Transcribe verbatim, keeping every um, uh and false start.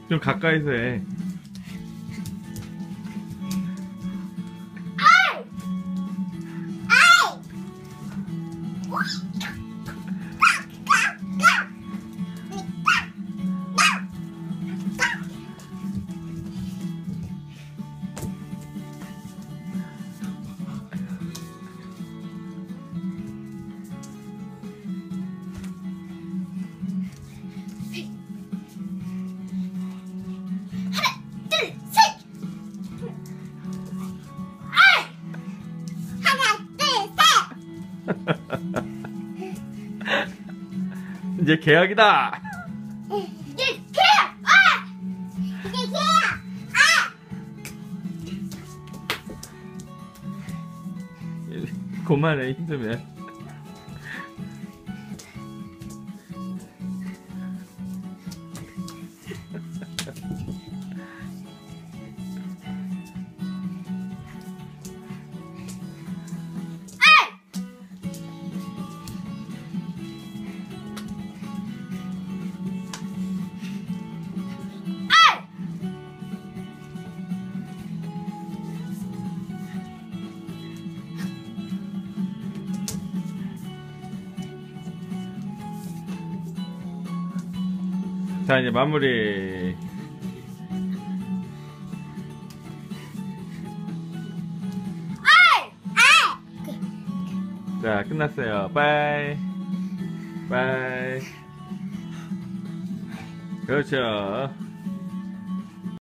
좀 가까이서 해. 이제 계약이다. 이제 계약. 아! 이제 계약. 아! 그만해, 힘들면. 자, 이제 마무리. 자, 끝났어요. 빠이. 빠이. 그렇죠.